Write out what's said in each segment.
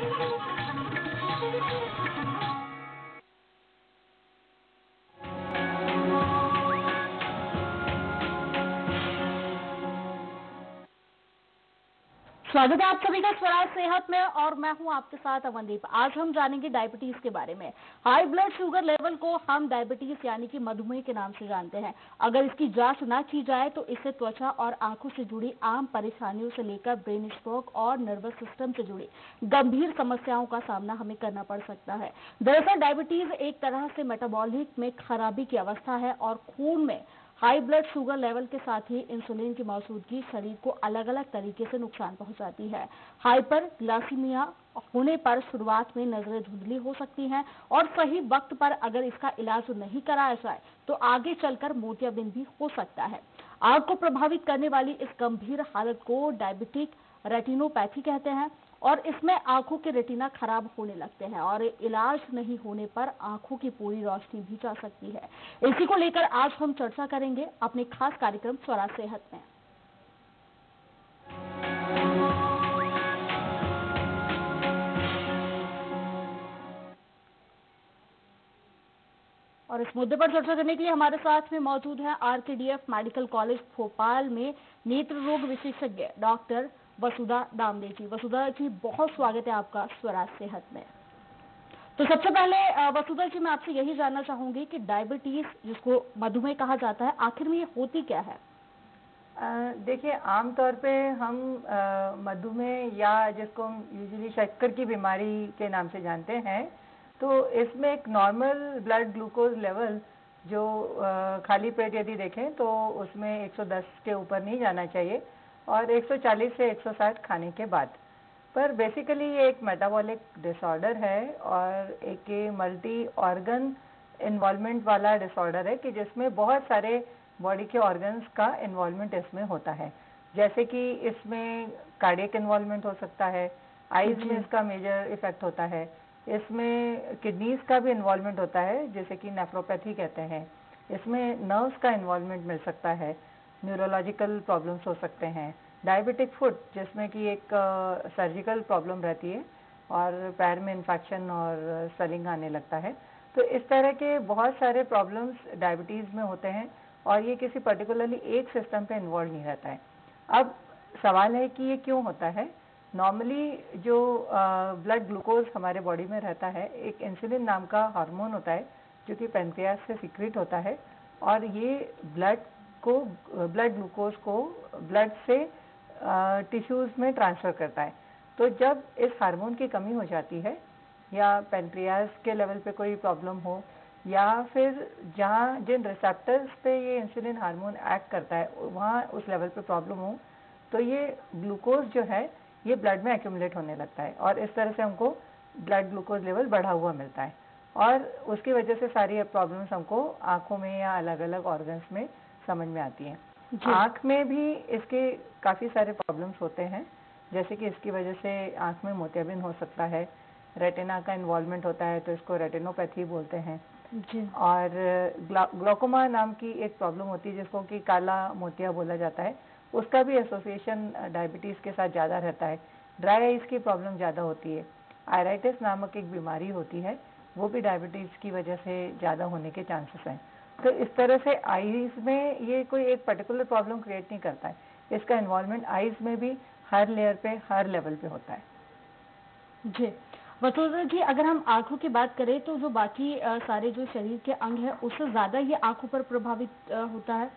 स्वागत है आप सभी का स्वराज सेहत में और मैं हूं आपके साथ अवनदीप। आज हम जानेंगे डायबिटीज के बारे में। हाई ब्लड शुगर लेवल को हम डायबिटीज यानी कि मधुमेह के नाम से जानते हैं। अगर इसकी जांच ना की जाए तो इससे त्वचा और आंखों से जुड़ी आम परेशानियों से लेकर ब्रेन स्ट्रोक और नर्वस सिस्टम से जुड़ी गंभीर समस्याओं का सामना हमें करना पड़ सकता है। दरअसल डायबिटीज एक तरह से मेटाबॉलिक में खराबी की अवस्था है और खून में हाई ब्लड शुगर लेवल के साथ ही इंसुलिन की मौजूदगी शरीर को अलग अलग तरीके से नुकसान पहुंचाती है। हाइपर ग्लाइसीमिया होने पर शुरुआत में नजरें धुंधली हो सकती हैं और सही वक्त पर अगर इसका इलाज नहीं कराया जाए तो आगे चलकर मोतियाबिंद भी हो सकता है। आंख को प्रभावित करने वाली इस गंभीर हालत को डायबिटिक रेटिनोपैथी कहते हैं और इसमें आंखों के रेटिना खराब होने लगते हैं और इलाज नहीं होने पर आंखों की पूरी रोशनी भी जा सकती है। इसी को लेकर आज हम चर्चा करेंगे अपने खास कार्यक्रम स्वराज सेहत में। और इस मुद्दे पर चर्चा करने के लिए हमारे साथ में मौजूद हैं आरकेडीएफ मेडिकल कॉलेज भोपाल में नेत्र रोग विशेषज्ञ डॉक्टर वसुधा दामले जी। वसुधा जी, बहुत स्वागत है आपका स्वराज सेहत में। तो सबसे पहले वसुधा जी, मैं आपसे यही जानना चाहूंगी कि डायबिटीज जिसको मधुमेह कहा जाता है, आखिर में ये होती क्या है? देखिए, आमतौर पे हम मधुमेह या जिसको हम यूजुअली शक्कर की बीमारी के नाम से जानते हैं, तो इसमें एक नॉर्मल ब्लड ग्लूकोज लेवल जो खाली पेट यदि देखें तो उसमें 110 के ऊपर नहीं जाना चाहिए और 140 से 160 खाने के बाद। पर बेसिकली ये एक मेटाबॉलिक डिसऑर्डर है और एक मल्टी ऑर्गन इन्वॉल्वमेंट वाला डिसऑर्डर है कि जिसमें बहुत सारे बॉडी के ऑर्गन्स का इन्वॉल्वमेंट इसमें होता है। जैसे कि इसमें कार्डियक इन्वॉल्वमेंट हो सकता है, आईज में इसका मेजर इफेक्ट होता है, इसमें किडनीज का भी इन्वॉल्वमेंट होता है जैसे कि नेफ्रोपैथी कहते हैं, इसमें नर्व्स का इन्वॉल्वमेंट मिल सकता है, न्यूरोलॉजिकल प्रॉब्लम्स हो सकते हैं, डायबिटिक फुट जिसमें कि एक सर्जिकल प्रॉब्लम रहती है और पैर में इन्फेक्शन और स्वेलिंग आने लगता है। तो इस तरह के बहुत सारे प्रॉब्लम्स डायबिटीज़ में होते हैं और ये किसी पर्टिकुलरली एक सिस्टम पे इन्वॉल्व नहीं रहता है। अब सवाल है कि ये क्यों होता है। नॉर्मली जो ब्लड ग्लूकोज हमारे बॉडी में रहता है, एक इंसुलिन नाम का हार्मोन होता है जो कि पैनक्रियास से सीक्रेट होता है और ये ब्लड ग्लूकोज को ब्लड से टिश्यूज़ में ट्रांसफ़र करता है। तो जब इस हार्मोन की कमी हो जाती है या पैनक्रियास के लेवल पे कोई प्रॉब्लम हो या फिर जहाँ जिन रिसेप्टर्स पे ये इंसुलिन हार्मोन एक्ट करता है वहाँ उस लेवल पे प्रॉब्लम हो, तो ये ग्लूकोज जो है ये ब्लड में एक्यूमुलेट होने लगता है और इस तरह से हमको ब्लड ग्लूकोज लेवल बढ़ा हुआ मिलता है और उसकी वजह से सारी प्रॉब्लम्स हमको आँखों में या अलग अलग ऑर्गन्स में समझ में आती हैं। आँख में भी इसके काफ़ी सारे प्रॉब्लम्स होते हैं, जैसे कि इसकी वजह से आँख में मोतियाबिंद हो सकता है, रेटिना का इन्वॉल्वमेंट होता है तो इसको रेटिनोपैथी बोलते हैं जी। और ग्लाकोमा नाम की एक प्रॉब्लम होती है जिसको कि काला मोतिया बोला जाता है, उसका भी एसोसिएशन डायबिटीज़ के साथ ज़्यादा रहता है। ड्राई आइज़ की प्रॉब्लम ज़्यादा होती है। आयराइटिस नामक एक बीमारी होती है, वो भी डायबिटीज़ की वजह से ज़्यादा होने के चांसेस हैं। तो इस तरह से आईज में ये कोई एक पर्टिकुलर प्रॉब्लम क्रिएट नहीं करता है, इसका इन्वॉल्वमेंट आईज में भी हर लेयर पे हर लेवल पे होता है जी। वसुधा जी, अगर हम आंखों की बात करें तो जो बाकी सारे जो शरीर के अंग हैं उससे ज़्यादा ये आंखों पर प्रभावित होता है?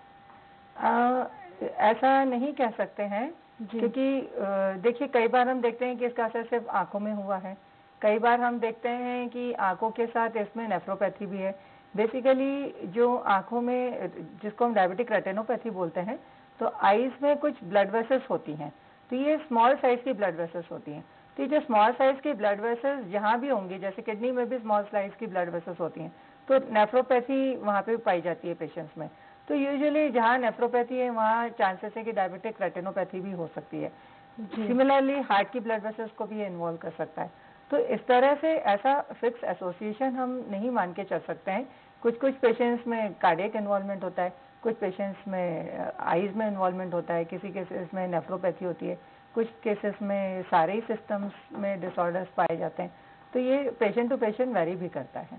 ऐसा नहीं कह सकते हैं क्योंकि देखिए कई बार हम देखते हैं कि इसका असर सिर्फ आंखों में हुआ है, कई बार हम देखते हैं कि आंखों के साथ इसमें नेफ्रोपैथी भी है। बेसिकली जो आंखों में जिसको हम डायबिटिक रेटिनोपैथी बोलते हैं, तो आईज में कुछ ब्लड वेसल्स होती हैं, तो ये स्मॉल साइज की ब्लड वेसल्स होती हैं। तो ये जो स्मॉल साइज की ब्लड वेसल्स जहाँ भी होंगी, जैसे किडनी में भी स्मॉल साइज की ब्लड वेसल्स होती हैं, तो नेफ्रोपैथी वहाँ पे पाई जाती है पेशेंट्स में। तो यूजुअली जहाँ नेफ्रोपैथी है वहाँ चांसेस है कि डायबिटिक रेटिनोपैथी भी हो सकती है। सिमिलरली हार्ट की ब्लड वेसल्स को भी इन्वॉल्व कर सकता है। तो इस तरह से ऐसा फिक्स एसोसिएशन हम नहीं मान के चल सकते हैं। कुछ पेशेंट्स में कार्डियक इन्वॉल्वमेंट होता है, कुछ पेशेंट्स में आईज में इन्वॉल्वमेंट होता है, किसी केसेस में नेफ्रोपैथी होती है, कुछ केसेस में सारे ही सिस्टम्स में डिसऑर्डर्स पाए जाते हैं। तो ये पेशेंट टू पेशेंट वेरी भी करता है।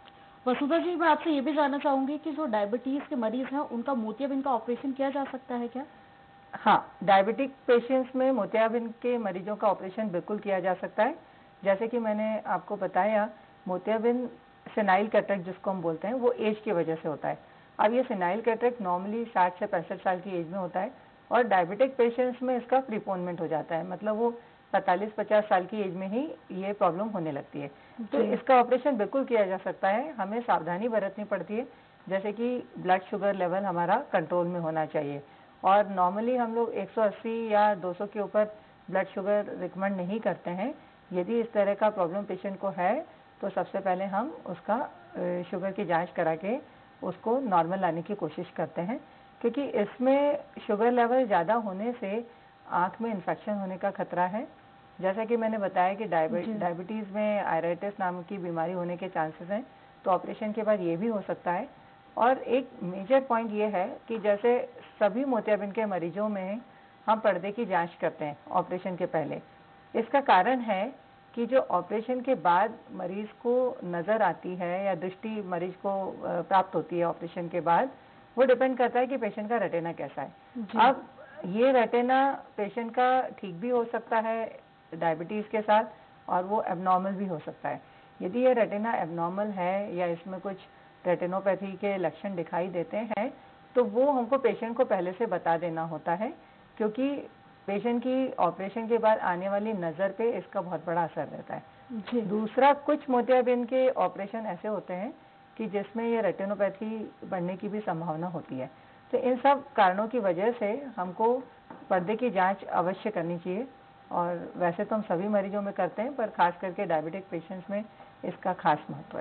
वसुधा जी, मैं आपसे ये भी जानना चाहूंगी कि जो डायबिटीज के मरीज हैं उनका मोतियाबिंद का ऑपरेशन किया जा सकता है क्या? हाँ, डायबिटिक पेशेंट्स में मोतियाबिंद के मरीजों का ऑपरेशन बिल्कुल किया जा सकता है। जैसे कि मैंने आपको बताया, मोतियाबिंद सेनाइल कैटरेक्ट जिसको हम बोलते हैं वो एज की वजह से होता है। अब ये सेनाइल कैटरेक्ट नॉर्मली 60 से 65 साल की एज में होता है और डायबिटिक पेशेंट्स में इसका प्रीपोनमेंट हो जाता है, मतलब वो 45-50 साल की एज में ही ये प्रॉब्लम होने लगती है। तो इसका ऑपरेशन बिल्कुल किया जा सकता है। हमें सावधानी बरतनी पड़ती है, जैसे कि ब्लड शुगर लेवल हमारा कंट्रोल में होना चाहिए और नॉर्मली हम लोग 180 या 200 के ऊपर ब्लड शुगर रिकमेंड नहीं करते हैं। यदि इस तरह का प्रॉब्लम पेशेंट को है तो सबसे पहले हम उसका शुगर की जांच करा के उसको नॉर्मल लाने की कोशिश करते हैं, क्योंकि इसमें शुगर लेवल ज़्यादा होने से आँख में इन्फेक्शन होने का खतरा है। जैसा कि मैंने बताया कि डायबिटीज़ में आयराइटिस नाम की बीमारी होने के चांसेस हैं, तो ऑपरेशन के बाद ये भी हो सकता है। और एक मेजर पॉइंट ये है कि जैसे सभी मोतियाबिंद के मरीजों में हम पर्दे की जांच करते हैं ऑपरेशन के पहले। इसका कारण है कि जो ऑपरेशन के बाद मरीज को नज़र आती है या दृष्टि मरीज को प्राप्त होती है ऑपरेशन के बाद, वो डिपेंड करता है कि पेशेंट का रेटिना कैसा है। अब ये रेटिना पेशेंट का ठीक भी हो सकता है डायबिटीज़ के साथ और वो एबनॉर्मल भी हो सकता है। यदि ये रेटिना एबनॉर्मल है या इसमें कुछ रेटिनोपैथी के लक्षण दिखाई देते हैं तो वो हमको पेशेंट को पहले से बता देना होता है, क्योंकि पेशेंट की ऑपरेशन के बाद आने वाली नज़र पे इसका बहुत बड़ा असर रहता है। दूसरा, कुछ मोतियाबिंद के ऑपरेशन ऐसे होते हैं कि जिसमें ये रेटिनोपैथी बढ़ने की भी संभावना होती है। तो इन सब कारणों की वजह से हमको पर्दे की जांच अवश्य करनी चाहिए और वैसे तो हम सभी मरीजों में करते हैं, पर खास करके डायबिटिक पेशेंट्स में इसका खास महत्व है।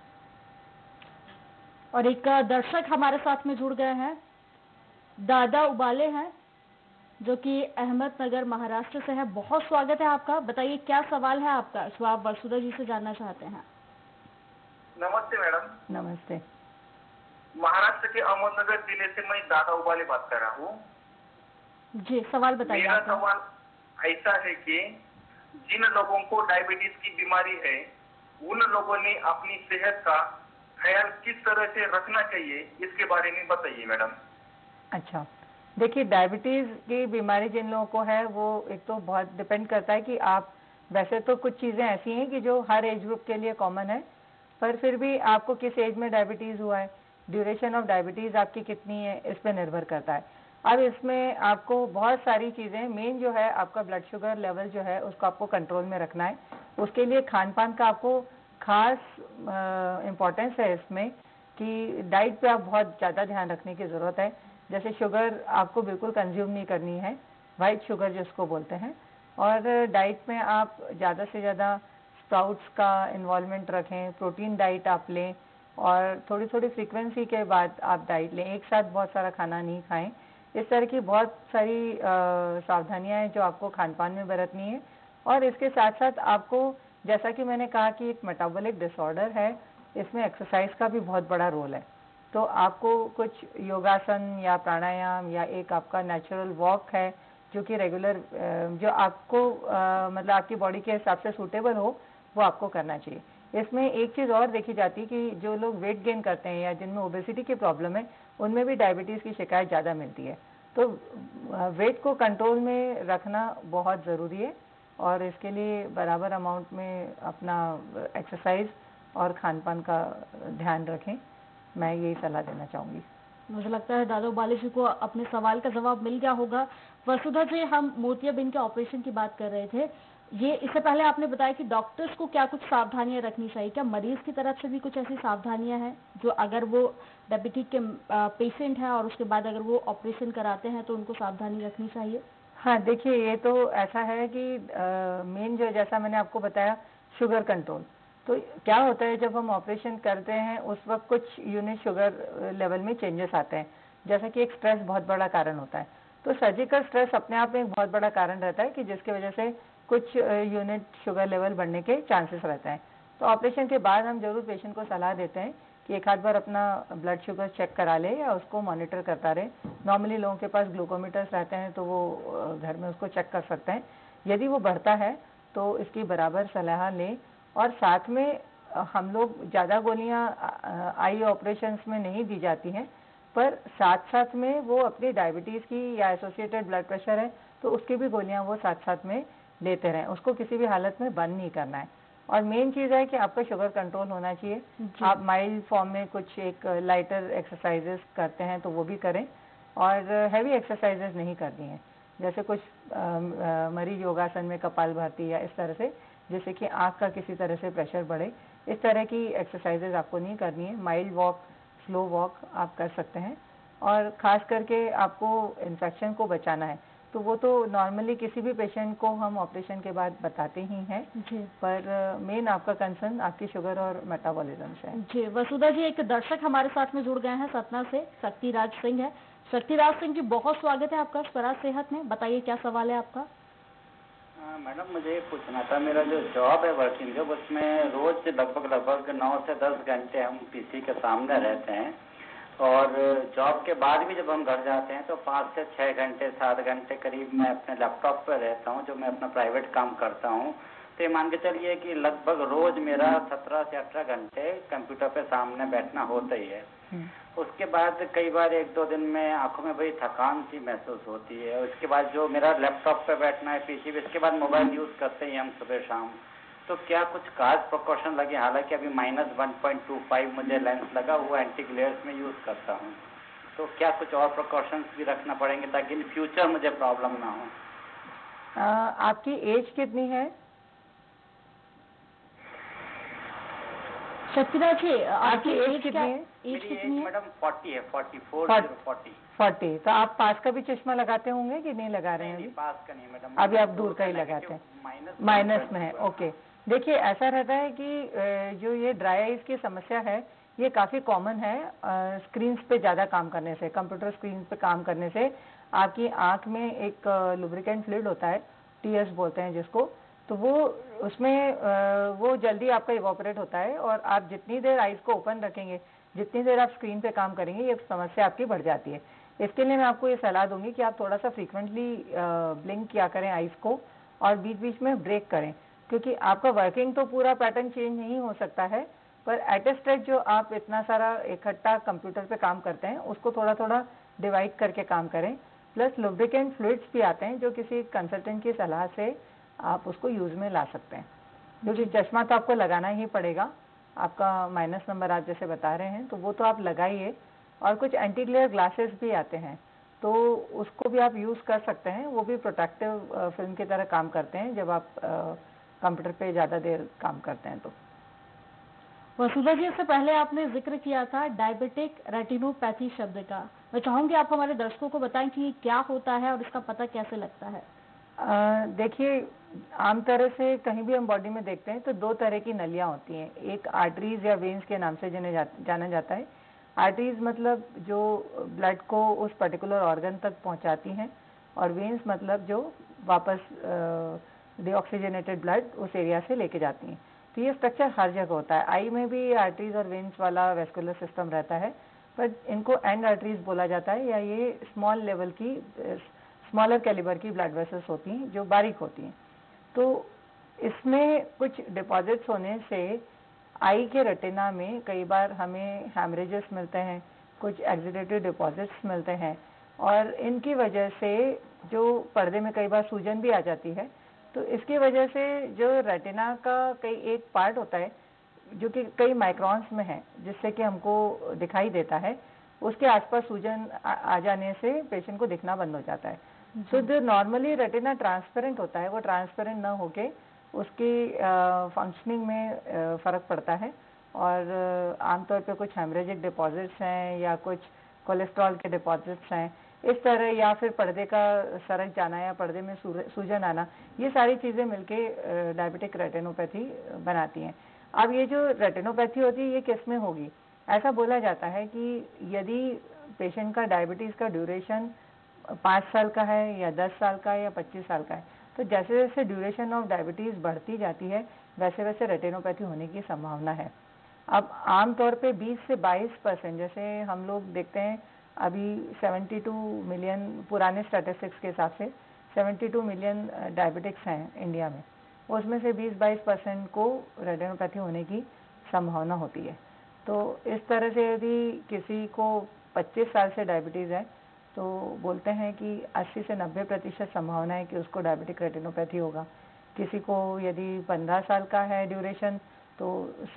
और एक दर्शक हमारे साथ में जुड़ गए हैं, दादा उबाले हैं, जो कि अहमदनगर महाराष्ट्र से है। बहुत स्वागत है आपका। बताइए क्या सवाल है आपका जो आप वसुधा जी से जानना चाहते हैं? नमस्ते मैडम। नमस्ते। महाराष्ट्र के अहमदनगर जिले से मैं दादा उबाले बात कर रहा हूँ। जी, सवाल बताइए। मेरा सवाल ऐसा है कि जिन लोगों को डायबिटीज की बीमारी है उन लोगों ने अपनी सेहत का ख्याल किस तरह से रखना चाहिए, इसके बारे में बताइए मैडम। अच्छा, देखिए, डायबिटीज़ की बीमारी जिन लोगों को है वो एक तो बहुत डिपेंड करता है कि आप, वैसे तो कुछ चीज़ें ऐसी हैं कि जो हर एज ग्रुप के लिए कॉमन है, पर फिर भी आपको किस एज में डायबिटीज़ हुआ है, ड्यूरेशन ऑफ डायबिटीज़ आपकी कितनी है, इस पर निर्भर करता है। अब इसमें आपको बहुत सारी चीज़ें, मेन जो है आपका ब्लड शुगर लेवल जो है उसको आपको कंट्रोल में रखना है। उसके लिए खान पान का आपको खास इम्पोर्टेंस है इसमें कि डाइट पे आप बहुत ज़्यादा ध्यान रखने की ज़रूरत है। जैसे शुगर आपको बिल्कुल कंज्यूम नहीं करनी है, वाइट शुगर जिसको बोलते हैं, और डाइट में आप ज़्यादा से ज़्यादा स्प्राउट्स का इन्वॉल्वमेंट रखें, प्रोटीन डाइट आप लें और थोड़ी थोड़ी फ्रीक्वेंसी के बाद आप डाइट लें, एक साथ बहुत सारा खाना नहीं खाएं। इस तरह की बहुत सारी सावधानियां हैं जो आपको खान पान में बरतनी है। और इसके साथ साथ आपको, जैसा कि मैंने कहा कि एक मेटाबॉलिक डिसऑर्डर है, इसमें एक्सरसाइज का भी बहुत बड़ा रोल है। तो आपको कुछ योगासन या प्राणायाम या एक आपका नेचुरल वॉक है जो कि रेगुलर, जो आपको मतलब आपकी बॉडी के हिसाब से सूटेबल हो, वो आपको करना चाहिए। इसमें एक चीज़ और देखी जाती है कि जो लोग वेट गेन करते हैं या जिनमें ओबेसिटी की प्रॉब्लम है, उनमें भी डायबिटीज़ की शिकायत ज़्यादा मिलती है। तो वेट को कंट्रोल में रखना बहुत ज़रूरी है और इसके लिए बराबर अमाउंट में अपना एक्सरसाइज और खान पान का ध्यान रखें। मैं यही सलाह देना चाहूँगी। मुझे लगता है दादा उबाले जी को अपने सवाल का जवाब मिल गया होगा। वसुधा जी, हम मोतियाबिंद के ऑपरेशन की बात कर रहे थे, ये इससे पहले आपने बताया कि डॉक्टर्स को क्या कुछ सावधानियां रखनी चाहिए, क्या मरीज की तरफ से भी कुछ ऐसी सावधानियां हैं जो अगर वो डायबिटिक के पेशेंट हैं और उसके बाद अगर वो ऑपरेशन कराते हैं तो उनको सावधानी रखनी चाहिए? हाँ, देखिए, ये तो ऐसा है कि मेन जो, जैसा मैंने आपको बताया, शुगर कंट्रोल। तो क्या होता है जब हम ऑपरेशन करते हैं उस वक्त कुछ यूनिट शुगर लेवल में चेंजेस आते हैं, जैसा कि एक स्ट्रेस बहुत बड़ा कारण होता है। तो सर्जिकल स्ट्रेस अपने आप में एक बहुत बड़ा कारण रहता है कि जिसकी वजह से कुछ यूनिट शुगर लेवल बढ़ने के चांसेस रहते हैं। तो ऑपरेशन के बाद हम जरूर पेशेंट को सलाह देते हैं कि एक आध बार अपना ब्लड शुगर चेक करा ले या उसको मॉनिटर करता रहे। नॉर्मली लोगों के पास ग्लूकोमीटर्स रहते हैं तो वो घर में उसको चेक कर सकते हैं। यदि वो बढ़ता है तो इसकी बराबर सलाह लें। और साथ में हम लोग ज़्यादा गोलियां आई ऑपरेशंस में नहीं दी जाती हैं, पर साथ साथ में वो अपनी डायबिटीज़ की या एसोसिएटेड ब्लड प्रेशर है तो उसकी भी गोलियां वो साथ साथ में लेते रहें। उसको किसी भी हालत में बंद नहीं करना है। और मेन चीज़ है कि आपका शुगर कंट्रोल होना चाहिए। आप माइल्ड फॉर्म में कुछ एक लाइटर एक्सरसाइजेस करते हैं तो वो भी करें, और हैवी एक्सरसाइजेस नहीं करनी है। जैसे कुछ मरीज योगासन में कपालभाति या इस तरह से, जैसे कि आँख का किसी तरह से प्रेशर बढ़े, इस तरह की एक्सरसाइजेज आपको नहीं करनी है। माइल्ड वॉक, स्लो वॉक आप कर सकते हैं। और ख़ास करके आपको इन्फेक्शन को बचाना है तो वो तो नॉर्मली किसी भी पेशेंट को हम ऑपरेशन के बाद बताते ही हैं जी। पर मेन आपका कंसर्न आपकी शुगर और मेटाबॉलिज्म से है जी। वसुधा जी, एक दर्शक हमारे साथ में जुड़ गए हैं सतना से, शक्तिराज सिंह है। शक्तिराज सिंह जी, बहुत स्वागत है आपका स्वराज सेहत में। बताइए क्या सवाल है आपका। मैडम, मुझे ये पूछना था, मेरा जो जॉब है वर्किंग जॉब, उसमें रोज लगभग 9 से 10 घंटे हम पीसी के सामने रहते हैं, और जॉब के बाद भी जब हम घर जाते हैं तो 5 से 6 घंटे 7 घंटे करीब मैं अपने लैपटॉप पर रहता हूं, जो मैं अपना प्राइवेट काम करता हूं। तो ये मान के चलिए कि लगभग रोज मेरा 17 से 18 घंटे कंप्यूटर पे सामने बैठना होता ही है। उसके बाद कई बार 1-2 दिन में आंखों में बड़ी थकान सी महसूस होती है। उसके बाद जो मेरा लैपटॉप पे बैठना है पीसी पे, इसके बाद मोबाइल यूज़ करते ही हम सुबह शाम, तो क्या कुछ खास प्रिकॉशन लगे? हालांकि अभी -1.25 मुझे लेंस लगा हुआ एंटी ग्लेयर्स में यूज़ करता हूँ, तो क्या कुछ और प्रिकॉशंस भी रखना पड़ेंगे ताकि इन फ्यूचर मुझे प्रॉब्लम ना हो? आपकी एज कितनी है? शक्तिराज जी, आपकी एज कितनी है? एज कितनी है? मैडम 40 है, 44 तो आप पास का भी चश्मा लगाते होंगे कि नहीं लगा रहे हैं? नहीं, पास का नहीं मैडम, अभी आप दूर का ही लगाते हैं, माइनस में है। ओके, देखिए ऐसा रहता है कि जो ये ड्राई आइज की समस्या है ये काफ़ी कॉमन है। स्क्रीन्स पे ज़्यादा काम करने से, कंप्यूटर स्क्रीन पे काम करने से आपकी आँख में एक लुब्रिकेंट फ्लूइड होता है, टीएस बोलते हैं जिसको, तो वो उसमें वो जल्दी आपका इवोपरेट होता है, और आप जितनी देर आइज को ओपन रखेंगे, जितनी देर आप स्क्रीन पे काम करेंगे, ये समस्या आपकी बढ़ जाती है। इसके लिए मैं आपको ये सलाह दूंगी कि आप थोड़ा सा फ्रीक्वेंटली ब्लिंक किया करें आइज को, और बीच बीच में ब्रेक करें, क्योंकि आपका वर्किंग तो पूरा पैटर्न चेंज नहीं हो सकता है, पर एट ए स्ट्रेच जो आप इतना सारा इकट्ठा कंप्यूटर पे काम करते हैं उसको थोड़ा थोड़ा डिवाइड करके काम करें। प्लस लुब्रिकेंट फ्लूइड्स भी आते हैं जो किसी कंसल्टेंट की सलाह से आप उसको यूज में ला सकते हैं, क्योंकि चश्मा तो आपको लगाना ही पड़ेगा। आपका माइनस नंबर आप जैसे बता रहे हैं तो वो तो आप लगाइए, और कुछ एंटी ग्लेयर ग्लासेस भी आते हैं तो उसको भी आप यूज़ कर सकते हैं। वो भी प्रोटेक्टिव फिल्म की तरह काम करते हैं जब आप कंप्यूटर पे ज़्यादा देर काम करते हैं। तो वसुधा जी, इससे पहले आपने जिक्र किया था डायबिटिक रेटिनोपैथी शब्द का। मैं चाहूंगी आप हमारे दर्शकों को बताएं कि क्या होता है और इसका पता कैसे लगता है। देखिए, आम तरह से कहीं भी हम बॉडी में देखते हैं तो 2 तरह की नलियां होती हैं। एक आर्टरीज या वेन्स के नाम से जिन्हें जाना जाता है। आर्टरीज मतलब जो ब्लड को उस पर्टिकुलर ऑर्गन तक पहुंचाती हैं, और वेन्स मतलब जो वापस डीऑक्सीजनेटेड ब्लड उस एरिया से लेके जाती हैं। तो ये स्ट्रक्चर हर जगह होता है। आई में भी आर्टरीज और वेन्स वाला वेस्कुलर सिस्टम रहता है, पर इनको एंड आर्टरीज बोला जाता है, या ये स्मॉल लेवल की, स्मॉलर कैलिबर की ब्लड वेसल्स होती हैं जो बारीक होती हैं। तो इसमें कुछ डिपॉजिट्स होने से आई के रेटिना में कई बार हमें हैमरेजेस मिलते हैं, कुछ एक्सीडेटेड डिपॉजिट्स मिलते हैं, और इनकी वजह से जो पर्दे में कई बार सूजन भी आ जाती है। तो इसकी वजह से जो रेटिना का कई एक पार्ट होता है जो कि कई माइक्रॉन्स में है, जिससे कि हमको दिखाई देता है, उसके आसपास सूजन आ जाने से पेशेंट को दिखना बंद हो जाता है। सो जो नॉर्मली रेटिना ट्रांसपेरेंट होता है वो ट्रांसपेरेंट ना होके उसकी फंक्शनिंग में फ़र्क पड़ता है, और आमतौर पे कुछ हेमरेजिक डिपॉजिट्स हैं या कुछ कोलेस्ट्रॉल के डिपॉजिट्स हैं इस तरह, या फिर पर्दे का सरक जाना या पर्दे में सूजन आना, ये सारी चीज़ें मिलके डायबिटिक रेटिनोपैथी बनाती हैं। अब ये जो रेटिनोपैथी होती है ये किस में होगी? ऐसा बोला जाता है कि यदि पेशेंट का डायबिटीज़ का ड्यूरेशन 5 साल का है या 10 साल का है या 25 साल का है, तो जैसे जैसे ड्यूरेशन ऑफ डायबिटीज़ बढ़ती जाती है वैसे वैसे रेटिनोपैथी होने की संभावना है। अब आमतौर पे 20 से 22%, जैसे हम लोग देखते हैं अभी 72 मिलियन पुराने स्टैटिस्टिक्स के हिसाब से 72 मिलियन डायबिटिक्स हैं इंडिया में, उसमें से 20-22% को रेटिनोपैथी होने की संभावना होती है। तो इस तरह से यदि किसी को 25 साल से डायबिटीज़ है तो बोलते हैं कि 80 से 90% संभावना है कि उसको डायबिटिक रेटिनोपैथी होगा। किसी को यदि 15 साल का है ड्यूरेशन तो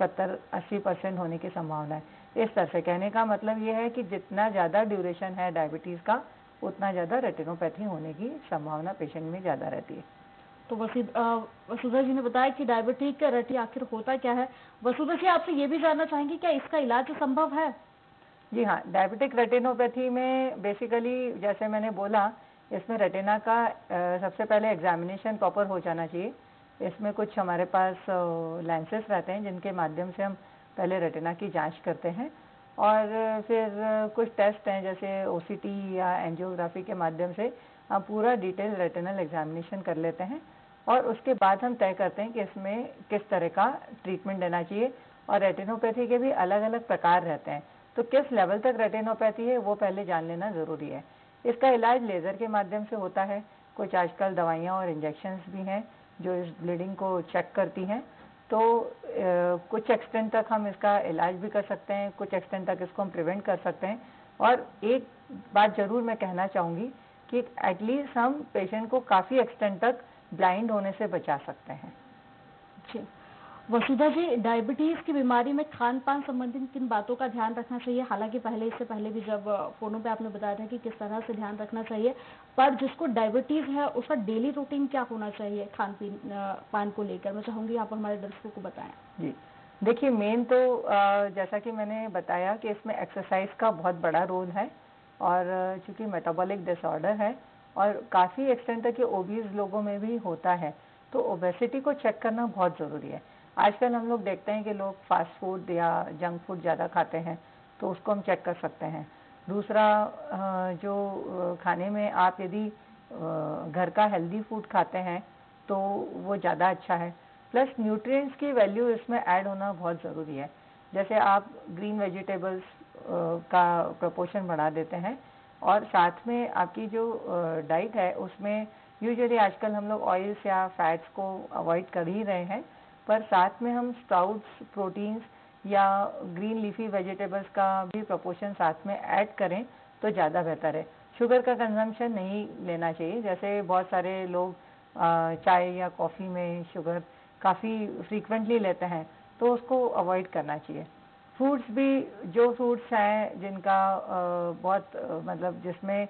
70-80% होने की संभावना है। इस तरह से कहने का मतलब ये है कि जितना ज़्यादा ड्यूरेशन है डायबिटीज़ का उतना ज़्यादा रेटिनोपैथी होने की संभावना पेशेंट में ज़्यादा रहती है। तो वसुधा जी ने बताया कि डायबिटिक रेटी आखिर होता क्या है। वसुधा जी, आपसे ये भी जानना चाहेंगे क्या इसका इलाज संभव है? जी हाँ, डायबिटिक रेटिनोपैथी में बेसिकली जैसे मैंने बोला, इसमें रेटिना का सबसे पहले एग्जामिनेशन प्रॉपर हो जाना चाहिए। इसमें कुछ हमारे पास लेंसेस रहते हैं जिनके माध्यम से हम पहले रेटिना की जांच करते हैं और फिर कुछ टेस्ट हैं जैसे OCT या एंजियोग्राफी के माध्यम से हम पूरा डिटेल रेटिनल एग्जामिनेशन कर लेते हैं और उसके बाद हम तय करते हैं कि इसमें किस तरह का ट्रीटमेंट देना चाहिए। और रेटिनोपैथी के भी अलग अलग प्रकार रहते हैं, तो किस लेवल तक रेटिनोपैथी है वो पहले जान लेना ज़रूरी है। इसका इलाज लेज़र के माध्यम से होता है। कुछ आजकल दवाइयाँ और इंजेक्शन्स भी हैं जो इस ब्लीडिंग को चेक करती हैं। तो कुछ एक्सटेंट तक हम इसका इलाज भी कर सकते हैं, कुछ एक्सटेंट तक इसको हम प्रिवेंट कर सकते हैं। और एक बात ज़रूर मैं कहना चाहूँगी कि एटलीस्ट हम पेशेंट को काफ़ी एक्सटेंट तक ब्लाइंड होने से बचा सकते हैं। जी वसुधा जी, डायबिटीज की बीमारी में खान पान संबंधित किन बातों का ध्यान रखना चाहिए? हालांकि इससे पहले भी जब फोनों पे आपने बताया था कि किस तरह से ध्यान रखना चाहिए, पर जिसको डायबिटीज है उसका डेली रूटीन क्या होना चाहिए खान पान को लेकर? मैं चाहूंगी आप हमारे दर्शकों को बताएं। जी देखिए, मेन तो जैसा कि मैंने बताया कि इसमें एक्सरसाइज का बहुत बड़ा रोल है और चूंकि मेटाबॉलिक डिसऑर्डर है और काफ़ी एक्सटेंट तक ये ओबीज लोगों में भी होता है, तो ओबेसिटी को चेक करना बहुत ज़रूरी है। आजकल हम लोग देखते हैं कि लोग फास्ट फूड या जंक फूड ज़्यादा खाते हैं, तो उसको हम चेक कर सकते हैं। दूसरा, जो खाने में आप यदि घर का हेल्दी फूड खाते हैं तो वो ज़्यादा अच्छा है। प्लस न्यूट्रिएंट्स की वैल्यू इसमें ऐड होना बहुत ज़रूरी है। जैसे आप ग्रीन वेजिटेबल्स का प्रपोर्शन बढ़ा देते हैं और साथ में आपकी जो डाइट है उसमें यूजुअली आजकल हम लोग ऑयल्स या फैट्स को अवॉइड कर ही रहे हैं, पर साथ में हम स्प्राउट्स, प्रोटीन्स या ग्रीन लीफी वेजिटेबल्स का भी प्रपोर्शन साथ में ऐड करें तो ज़्यादा बेहतर है। शुगर का कंजम्पशन नहीं लेना चाहिए। जैसे बहुत सारे लोग चाय या कॉफ़ी में शुगर काफ़ी फ्रीक्वेंटली लेते हैं, तो उसको अवॉइड करना चाहिए। फ्रूट्स भी, जो फ्रूट्स हैं जिनका बहुत मतलब जिसमें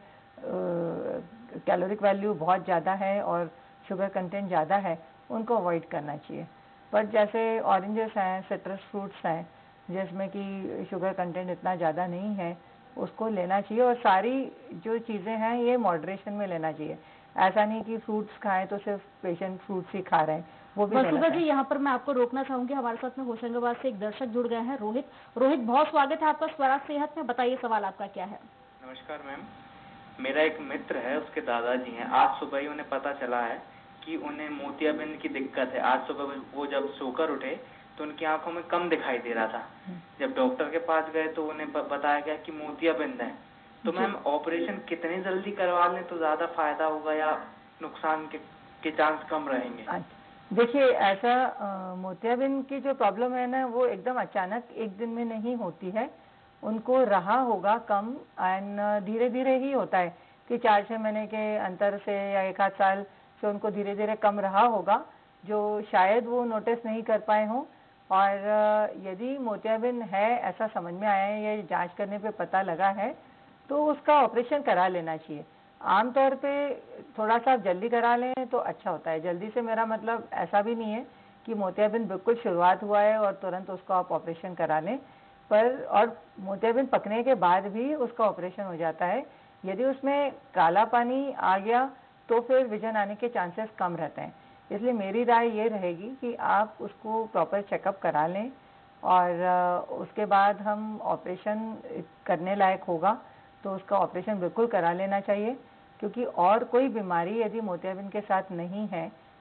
कैलोरिक वैल्यू बहुत ज़्यादा है और शुगर कंटेंट ज़्यादा है, उनको अवॉइड करना चाहिए। बट जैसे ऑरेंजेस हैं, सिट्रस फ्रूट्स हैं जिसमें कि शुगर कंटेंट इतना ज़्यादा नहीं है, उसको लेना चाहिए। और सारी जो चीज़ें हैं ये मॉडरेशन में लेना चाहिए। ऐसा नहीं कि फ्रूट्स खाएं तो सिर्फ पेशेंट फ्रूट्स ही खा रहे हैं, वो भी वसुधा जी, यहाँ पर मैं आपको रोकना चाहूंगी। हमारे साथ में होशंगाबाद से एक दर्शक जुड़ गए हैं, रोहित, बहुत स्वागत है आपका स्वराज सेहत में। बताइए सवाल आपका क्या है? नमस्कार मैम, मेरा एक मित्र है, उसके दादाजी हैं। आज सुबह ही उन्हें पता चला है कि उन्हें मोतियाबिंद की दिक्कत है। आज सुबह वो जब सोकर उठे तो उनकी आंखों में कम दिखाई दे रहा था। जब डॉक्टर के पास गए तो उन्हें बताया गया कि मोतियाबिंद है। तो मैम, ऑपरेशन कितनी जल्दी करवा लें तो ज्यादा फायदा होगा या नुकसान के चांस कम रहेंगे? देखिए, ऐसा मोतियाबिंद की जो प्रॉब्लम है ना, वो एकदम अचानक एक दिन में नहीं होती है। उनको रहा होगा कम एंड धीरे धीरे ही होता है कि 4-6 महीने के अंतर से या 1 आध साल से उनको धीरे धीरे कम रहा होगा, जो शायद वो नोटिस नहीं कर पाए हों। और यदि मोतियाबिंद है ऐसा समझ में आया है या जांच करने पे पता लगा है तो उसका ऑपरेशन करा लेना चाहिए। आमतौर पे थोड़ा सा जल्दी करा लें तो अच्छा होता है। जल्दी से मेरा मतलब ऐसा भी नहीं है कि मोतियाबिंद बिल्कुल शुरुआत हुआ है और तुरंत उसका आप ऑपरेशन करा लें, पर और मोतियाबिंद पकने के बाद भी उसका ऑपरेशन हो जाता है। यदि उसमें काला पानी आ गया तो फिर विजन आने के चांसेस कम रहते हैं। इसलिए मेरी राय ये रहेगी कि आप उसको प्रॉपर चेकअप करा लें और उसके बाद हम ऑपरेशन करने लायक होगा तो उसका ऑपरेशन बिल्कुल करा लेना चाहिए। क्योंकि और कोई बीमारी यदि मोतियाबिंद के साथ नहीं है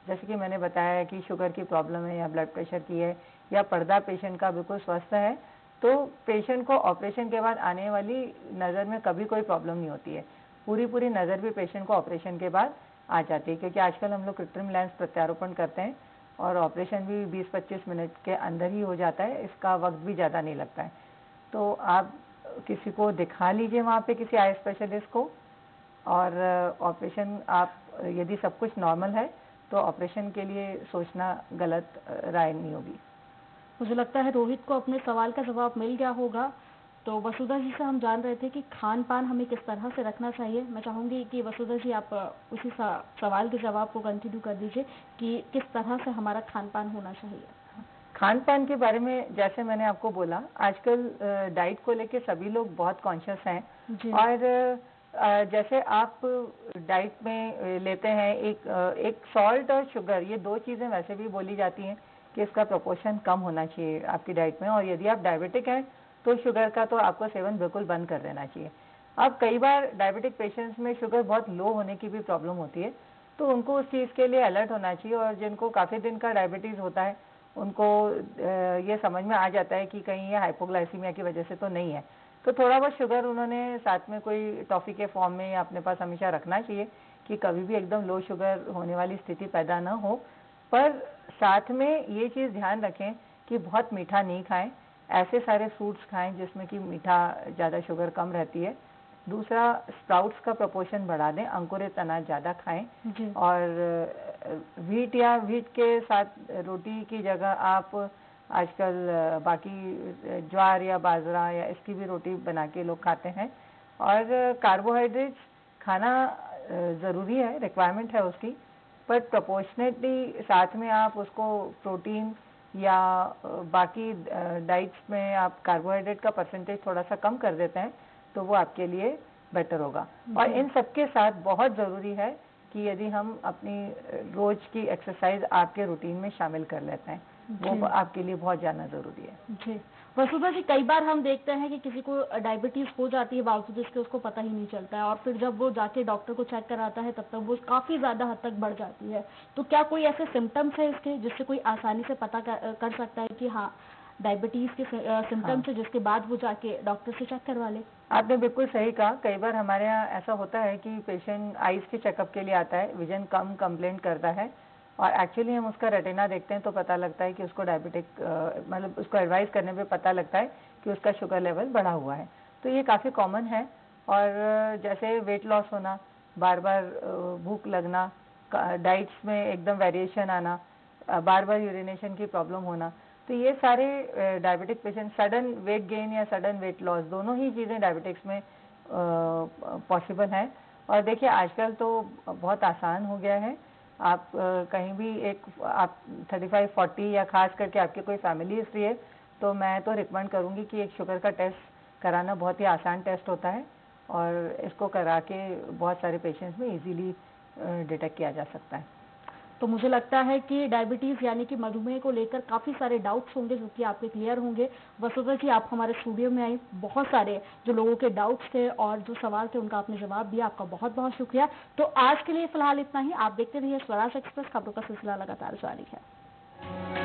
जैसे कि मैंने बताया कि शुगर की प्रॉब्लम है या ब्लड प्रेशर की है या पर्दा पेशेंट का बिल्कुल स्वस्थ है, तो पेशेंट को ऑपरेशन के बाद आने वाली नज़र में कभी कोई प्रॉब्लम नहीं होती है। पूरी नज़र भी पेशेंट को ऑपरेशन के बाद आ जाती है, क्योंकि आजकल हम लोग कृत्रिम लेंस प्रत्यारोपण करते हैं और ऑपरेशन भी 20-25 मिनट के अंदर ही हो जाता है, इसका वक्त भी ज़्यादा नहीं लगता है। तो आप किसी को दिखा लीजिए वहाँ पे किसी आई स्पेशलिस्ट को, और ऑपरेशन आप यदि सब कुछ नॉर्मल है तो ऑपरेशन के लिए सोचना गलत राय नहीं होगी। मुझे लगता है रोहित को अपने सवाल का जवाब मिल गया होगा। तो वसुधा जी से हम जान रहे थे कि खान पान हमें किस तरह से रखना चाहिए। मैं चाहूंगी कि वसुधा जी आप उसी सवाल के जवाब को कंटिन्यू कर दीजिए कि किस तरह से हमारा खान पान होना चाहिए। खान पान के बारे में जैसे मैंने आपको बोला, आजकल डाइट को लेके सभी लोग बहुत कॉन्शियस हैं, और जैसे आप डाइट में लेते हैं एक सॉल्ट और शुगर, ये दो चीज़ें वैसे भी बोली जाती हैं कि इसका प्रोपोर्शन कम होना चाहिए आपकी डाइट में, और यदि आप डायबिटिक हैं तो शुगर का तो आपको सेवन बिल्कुल बंद कर देना चाहिए। अब कई बार डायबिटिक पेशेंट्स में शुगर बहुत लो होने की भी प्रॉब्लम होती है, तो उनको उस चीज़ के लिए अलर्ट होना चाहिए, और जिनको काफ़ी दिन का डायबिटीज़ होता है उनको ये समझ में आ जाता है कि कहीं ये हाइपोग्लाइसीमिया की वजह से तो नहीं है, तो थोड़ा बहुत शुगर उन्होंने साथ में कोई टॉफ़ी के फॉर्म में अपने पास हमेशा रखना चाहिए कि कभी भी एकदम लो शुगर होने वाली स्थिति पैदा ना हो। पर साथ में ये चीज़ ध्यान रखें कि बहुत मीठा नहीं खाएं, ऐसे सारे फ्रूट्स खाएं जिसमें कि मीठा ज़्यादा शुगर कम रहती है। दूसरा, स्प्राउट्स का प्रोपोर्शन बढ़ा दें, अंकुरित अनाज ज़्यादा खाएं, और व्हीट या व्हीट के साथ रोटी की जगह आप आजकल बाकी ज्वार या बाजरा या इसकी भी रोटी बना के लोग खाते हैं। और कार्बोहाइड्रेट्स खाना ज़रूरी है, रिक्वायरमेंट है उसकी, पर प्रोपोर्शनेटली साथ में आप उसको प्रोटीन या बाकी डाइट्स में आप कार्बोहाइड्रेट का परसेंटेज थोड़ा सा कम कर देते हैं तो वो आपके लिए बेटर होगा। और इन सबके साथ बहुत ज़रूरी है कि यदि हम अपनी रोज़ की एक्सरसाइज आपके रूटीन में शामिल कर लेते हैं, वो आपके लिए बहुत ज़्यादा ज़रूरी है। जी वसुधा जी, कई बार हम देखते हैं कि किसी को डायबिटीज़ हो जाती है बावजूद इसके उसको पता ही नहीं चलता है, और फिर जब वो जाके डॉक्टर को चेक कराता है तब तक वो काफ़ी ज़्यादा हद तक बढ़ जाती है। तो क्या कोई ऐसे सिम्टम्स है इसके जिससे कोई आसानी से पता कर सकता है कि हाँ डायबिटीज़ के सिम्टम्स है, जिसके बाद वो जाके डॉक्टर से चेक करवा ले? आपने बिल्कुल सही कहा। कई बार हमारे यहाँ ऐसा होता है कि पेशेंट आइज़ के चेकअप के लिए आता है, विजन कम कंप्लेंट करता है, और एक्चुअली हम उसका रेटिना देखते हैं तो पता लगता है कि उसको डायबिटिक मतलब उसको एडवाइस करने पे पता लगता है कि उसका शुगर लेवल बढ़ा हुआ है। तो ये काफ़ी कॉमन है। और जैसे वेट लॉस होना, बार बार भूख लगना, डाइट्स में एकदम वेरिएशन आना, बार बार यूरिनेशन की प्रॉब्लम होना, तो ये सारे diabetic patient, sudden weight gain या सडन वेट लॉस, दोनों ही चीज़ें डायबिटिक्स में पॉसिबल हैं। और देखिए आजकल तो बहुत आसान हो गया है, आप कहीं भी आप 35-40 या खास करके आपकी कोई फैमिली हिस्ट्री है तो मैं तो रिकमेंड करूंगी कि एक शुगर का टेस्ट कराना बहुत ही आसान टेस्ट होता है, और इसको करा के बहुत सारे पेशेंट्स में इजीली डिटेक्ट किया जा सकता है। तो मुझे लगता है कि डायबिटीज़ यानी कि मधुमेह को लेकर काफ़ी सारे डाउट्स होंगे जो कि आपके क्लियर होंगे। वसुधा जी, आप हमारे स्टूडियो में आई, बहुत सारे जो लोगों के डाउट्स थे और जो सवाल थे उनका आपने जवाब दिया, आपका बहुत बहुत शुक्रिया। तो आज के लिए फिलहाल इतना ही। आप देखते रहिए स्वराज एक्सप्रेस, खबरों का सिलसिला लगातार जारी है।